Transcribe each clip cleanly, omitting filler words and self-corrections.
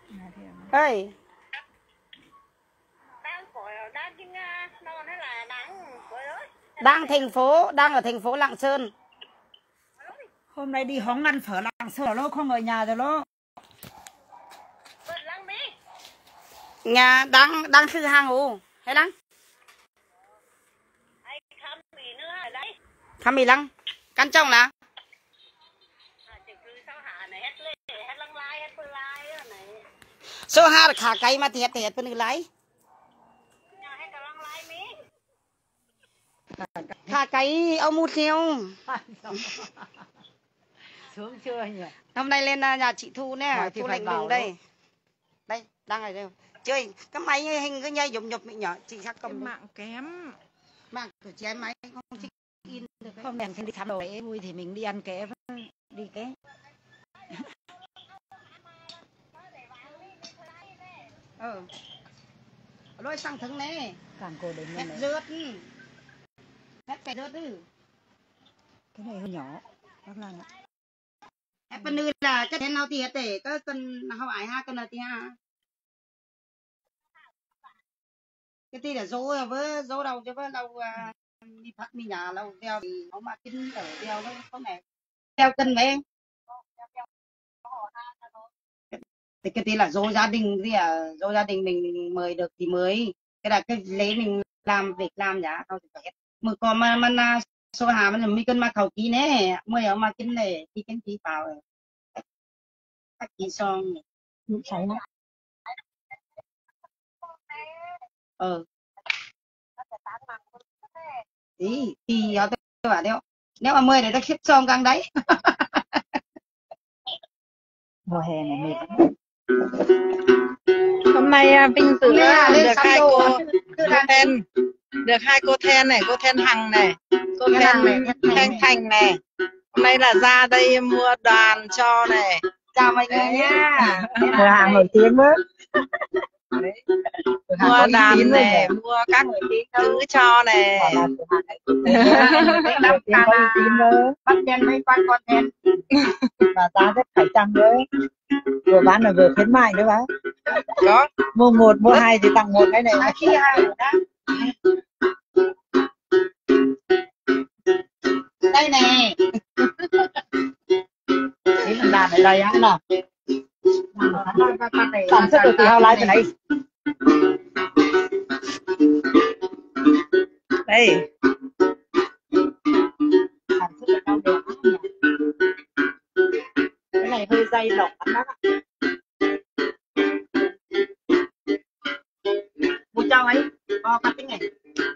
ơi đang ở thành phố Lạng Sơn. Hôm nay đi hóng ăn phở Lạng Sơn lô, không ở nhà rồi lô. Nhà đang thư hàng ủ hay đang khăm mì lăng căn trong là số hai khả cây mà thiệt thiệt bên lái khả cây ông một nhiều Sướng chưa nhỉ? hôm nay lên nhà chị Thu nè, Thu lạnh lùng đây. Đây, đang ở đây. Chơi, cái máy hình cái nhây nhục mình nhỏ, chị chắc cầm mạng kém. Mạng của chị em máy không check in được. Không đèn thì đi thăm đồ để vui thì mình đi ăn ké đi ké. Đôi sang thứng nè. Càng cổ đến hết rớt. Hết phải rớt ư. Cái này hơi nhỏ. Bác Lan ạ. Hết phần nữ là cái thế nào thì hết để có cần hậu ải ha cần là thì ha. Cái tí là dỗ với dỗ đầu cho với đầu đi phát mi nhà lâu đeo thì nó mà kinh ở đeo nó không này đeo cân mấy em thì cái tí là dỗ gia đình gì dỗ gia đình mình mời được thì mới cái là cái lấy mình làm việc làm giá thôi thì phải mà còn mà số hà mình mi cân mà khẩu ký nè mới ở mà kinh này thì kinh ký vào các ký xong Cháy lắm. Thì tôi bảo nếu mà 10 để ta xếp xong căng đấy. Mùa hè này mệt lắm. Hôm nay vinh dự được hai cô then, được hai cô then này, cô then Hằng này, cô then Thanh Thành này. Hôm nay là ra đây mua đoàn cho này. Chào mọi người nha. Cửa hàng nổi tiếng quá. Mua đàn này, mua các thứ cho này. Bắt đèn mấy quan con đèn. Và giá rất phải chăng đấy. Vừa bán là vừa khuyến mại nữa bác. Có. Mua 1, mua 2 thì tặng 1 cái này. Đây nè. Cái thằng đàn ở đây á nào. Sản xuất được từ hao lái từ này. Đây. Sản xuất được cao đẹp. Cái này hơi dày lỏng lắm đó. Một trăm ấy. Cắt tính này.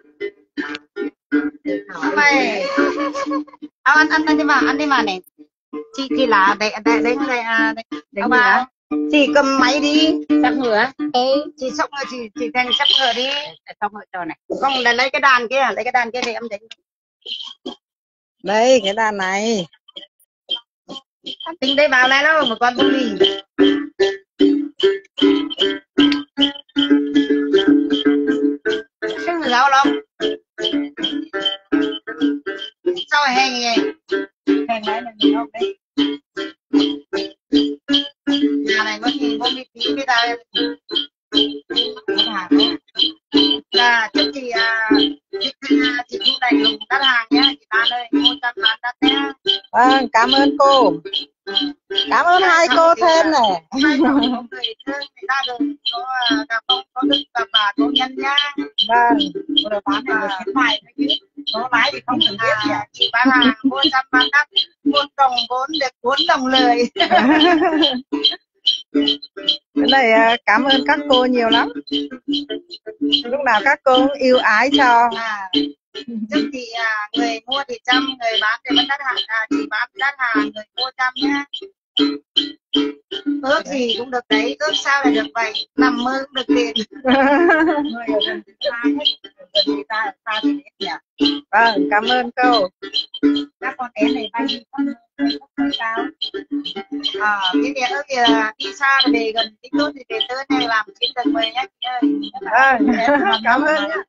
Mày. Ăn đi mà này. Chị là để bà chị cầm máy đi sắp ngựa chị sóc ngựa chị thành sắp ngựa đi sóc ngựa trò này không là lấy cái đàn kia thì em đánh đây cái đàn này tính đây vào này đâu một con bông mì sưng giáo lắm sao hèn vậy hèn đấy là mình không đấy nhà này có gì bông mì tí cái ta là trước thì chị thu đầy lùng đắt hàng nhé chị ta ơi mua trăm bán đắt nhé. Vâng, cảm ơn cô. Cảm ơn hai cô thêm này. Hai người người ta được có có đức và bà cô nhân nhá. Vâng. Rồi bán này được khuyến mại chứ. Có lái thì không cần biết gì. Chị bán hàng mua trăm bán đắt, mua đồng vốn được 4 đồng lời. Cái này cảm ơn các cô nhiều lắm. Lúc nào các cô cũng yêu ái cho. Trước thì người mua thì trăm, người bán thì vẫn đắt hàng, chị bán đắt hàng, người mua trăm nhá. Ước gì cũng được đấy, ước sao là được vậy, nằm mơ cũng được tiền. Người ở gần xa hết, gần người ta xa thì biết nhỉ. Vâng, cảm ơn cô. Các con én này bay đi con cao. Cái này ước đi xa thì về gần, đi tốt thì về tới này làm chuyến tầng 10 nhé chị ơi. Vâng, cảm ơn nhé.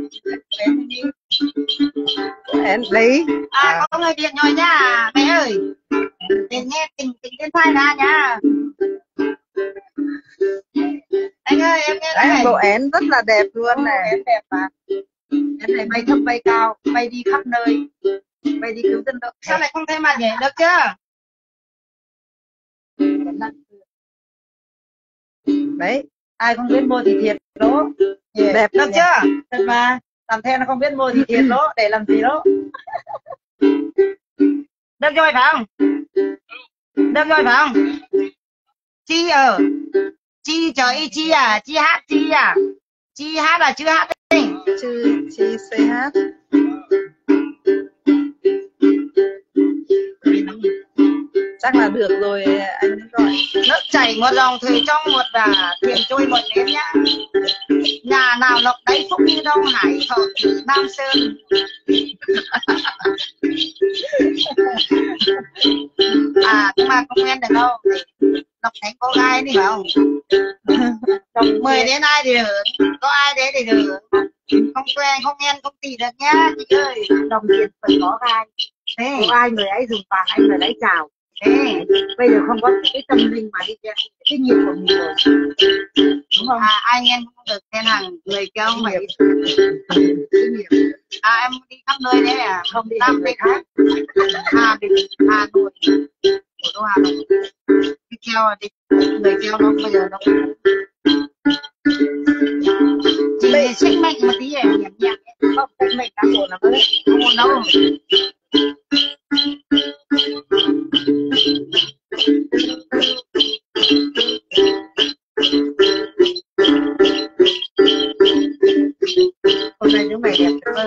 Em Lý. Có người điện rồi nha, mẹ ơi. Để nghe tình trên phai ra nha. ơi em nghe đấy, này. bộ én rất là đẹp luôn này. Em đẹp mà. Em này bay thấp bay cao, bay đi khắp nơi, bay đi cứu dân được. Sao lại không thấy mặt nhỉ? Được chưa? Đấy, ai không biết mua thì thiệt lỗ. Đẹp Được chưa? Thật mà. Làm theo nó không biết mua thì thiệt lỗ, để làm gì lỗ. Được rồi phải không? Được rồi phải không? Chi ở chi trời chi à, chi hát chi à, chi hát là chưa hát đi. Chi CH. Chắc là được rồi anh gọi. Nước chảy một dòng thủy trong một thuyền trôi một nến nhá. Nhà nào lộc đáy phúc như Đông Hải Thọ Nam Sơn. Nhưng mà không quen được đâu, lộc thấy cô gái đi phải không? Mời đến ai thì được, có ai đấy thì được, không quen không nghe không tì được nhá chị ơi. Đồng tiền phải có ai, có ai người ấy dùng vàng anh người đấy chào. Thế bây giờ không có cái tâm linh mà đi theo cái nghiệp của mình rồi, đúng không? Anh em không được khen hàng người kêu không phải em đi khắp nơi đấy à? Không đi khắp nơi khác. Hà Nội, thủ đô Hà Nội đi kêu đi, người kêu nó bây giờ nó chỉ xích mệnh một tí này nhẹ nhẹ, không xích mệnh cán bộ là mới không muốn đâu. Hôm nay đứa mày đẹp hơn.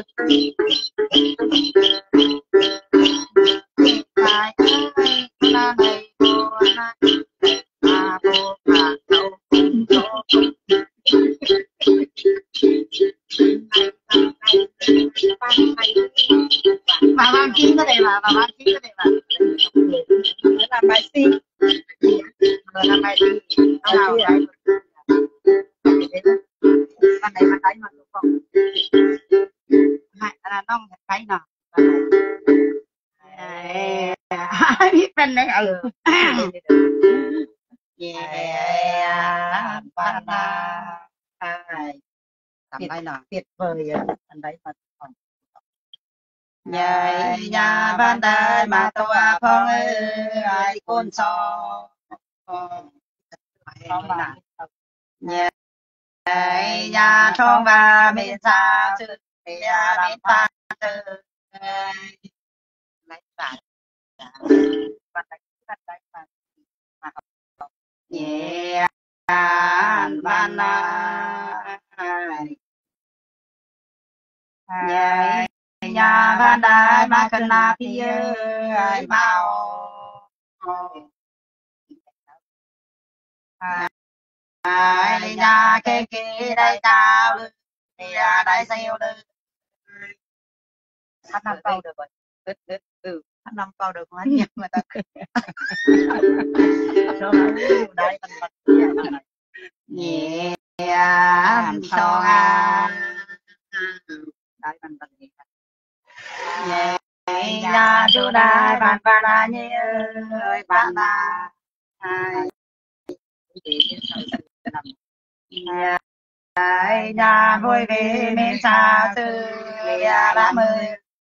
Bà ban chín có thể bà ban chín có thể bà làm bài si, làm bài si, nào đấy, ban này ban đấy mà đúng không? Hai là nông cái nào? Biết bên đấy yeah, ban đây là tuyệt vời anh đấy mà còn nhà ban đây mà tôi phong ơi con so nhà nhà trong ba bên xa chứ nhà bên ta từ lấy cả ban đây yeah ban nhà ban đại mà cần là thì ai bao nhà cái đây cao nhà đây siêu được hát năm câu được rồi. Hát năm câu được không anh nhỉ mà ta số đây mình nhẹ so đây mình nhẹ nhà chú đại bạn bạn nhé ơi bạn là nhà vui về bên xa xứ đã mời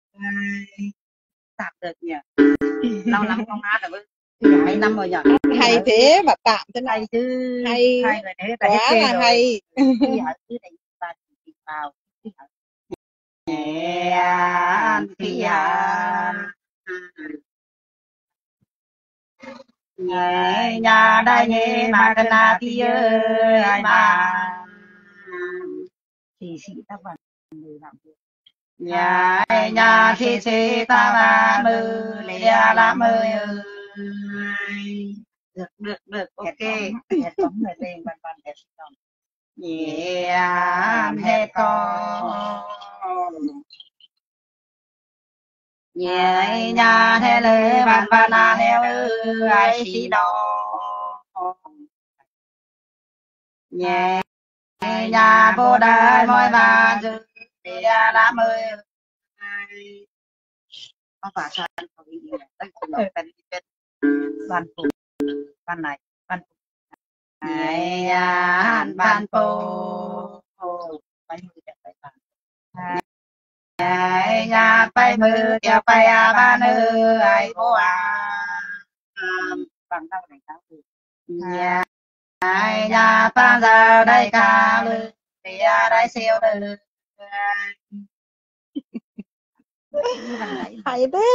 tạm được nhỉ. Lâu lắm không hát rồi, mấy năm rồi nhỉ. Hay thế mà tạm thế này chứ hay hai người đấy quá là hay. Vào nhà đây nhé mà cần là thì ai mà thì sĩ ta vẫn người làm việc nhà thì ta mà mơ lìa la mơ được ok sống người lên bàn bàn đẹp xong hết con nhà thế lệ bàn bàn là heo ai xí đó nhà vô đại mọi bà dư la mơ không phải sao không ý nghĩa đây là bên ban phụ ban này ban ban po nhà bay mưa kêu bay ba nữ ai bố bằng đâu này tao nhà nhà ta giờ đây ca lư thì đây siêu lư hay thế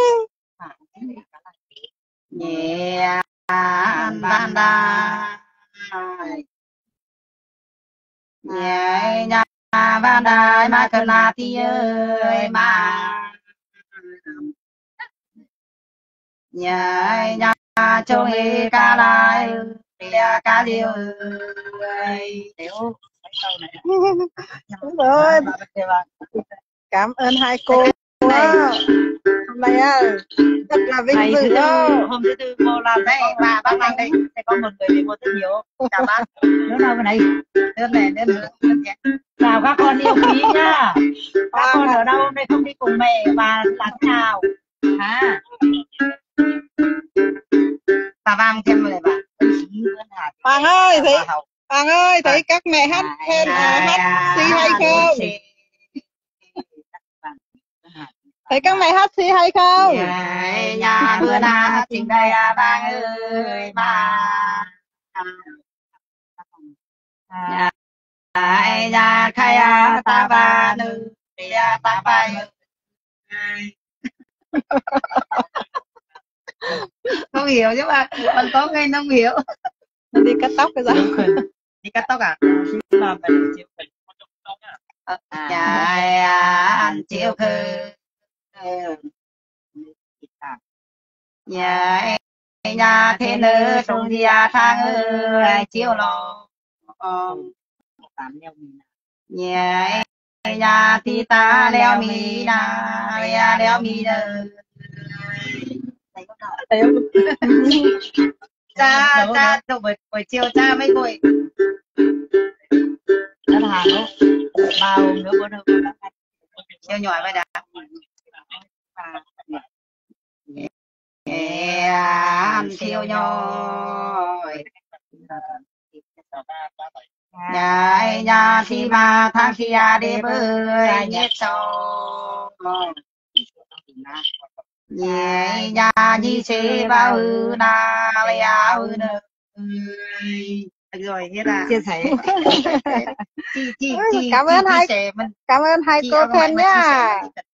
nhà ban đa nhà ban đa mà cần là thì ơi mà nhà châu hi ca lai ca liêu đúng rồi. Cảm ơn hai cô quá. Hôm nay rất là vinh dự đó. Hôm thứ tư cô làm đây và bác làm đây sẽ có một người để cô rất nhiều. Chào bác. Đứa nào cái này? Đứa này đứa nữa. Chào các con yêu quý nhá. Các con ở đâu hôm nay không đi cùng mẹ và làm chào hả? Bà Vang thêm rồi bà. Hoàng ơi thấy các mẹ hát hát xí hay không? Thấy các mẹ hát xí hay không? Nhà bữa nào trình đây Vang ơi bà. Nhà khai ta ba nữ ta bay. Không hiểu chứ bà, còn có nghe không hiểu. Đi cắt tóc cái gì? Đi cắt tóc à? Ăn chiều khư. Nhà thế nữ trong thì tháng ơi chiều lo. Nhà thì ta leo mì na leo mì nơ. Cha buổi chiều cha mấy buổi ăn hàng không bao nữa bữa đâu chiều nhỏ vậy đã ăn chiều nhỏ nhà thì mà tháng thì đi bơi nhét sâu nhà như thế bao na leo nữa rồi hết à chia sẻ cảm ơn hai cô Then nhá.